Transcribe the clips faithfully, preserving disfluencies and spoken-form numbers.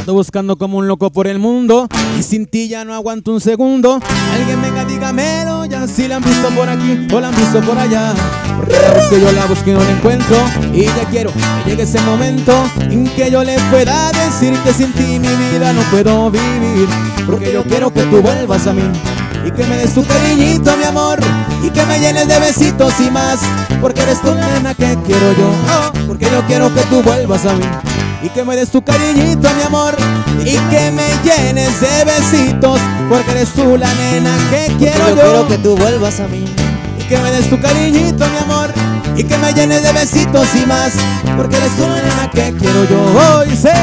Ando buscando como un loco por el mundo y sin ti ya no aguanto un segundo. Alguien venga, dígamelo, ya si la han visto por aquí o la han visto por allá. Porque la busco, yo la busco y no la encuentro. Y ya quiero que llegue ese momento en que yo le pueda decir que sin ti mi vida no puedo vivir. Porque yo quiero que tú vuelvas a mí y que me des tu cariñito, mi amor, y que me llenes de besitos y más. Porque eres tu nena que quiero yo, oh, porque yo quiero que tú vuelvas a mí y que me des tu cariñito, mi amor, y que me llenes de besitos. Porque eres tú la nena que quiero yo. yo quiero que tú vuelvas a mí y que me des tu cariñito, mi amor, y que me llenes de besitos y más. Porque eres tú la nena que quiero yo. Hoy sé.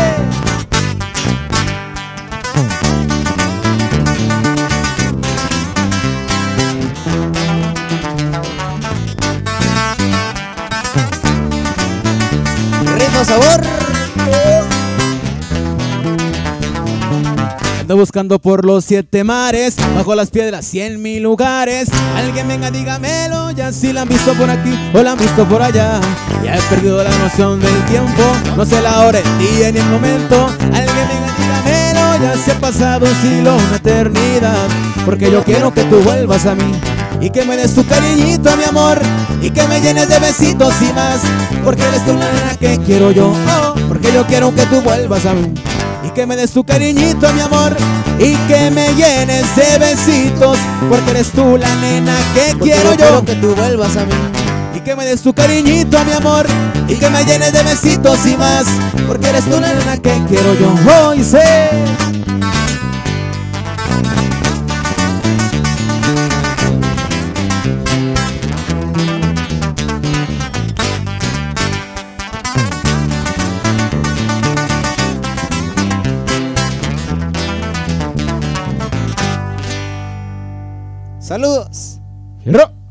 Ritmo, sabor. Ando buscando por los siete mares, bajo las piedras y en mil lugares. Alguien venga, dígamelo, ya si la han visto por aquí o la han visto por allá. Ya he perdido la noción del tiempo, no sé la hora, el día ni el momento. Alguien venga, dígamelo, ya se ha pasado un siglo, una eternidad. Porque yo quiero que tú vuelvas a mí y que me des tu cariñito, mi amor, y que me llenes de besitos y más. Porque eres tú la nena que quiero yo, oh, porque yo quiero que tú vuelvas a mí y que me des tu cariñito, mi amor, y que me llenes de besitos. Porque eres tú la nena que Porque quiero yo. yo Quiero que tú vuelvas a mí y que me des tu cariñito, mi amor, y que me llenes de besitos y más. Porque eres tú la nena que quiero yo. Hoy sé. Saludos. Cierro.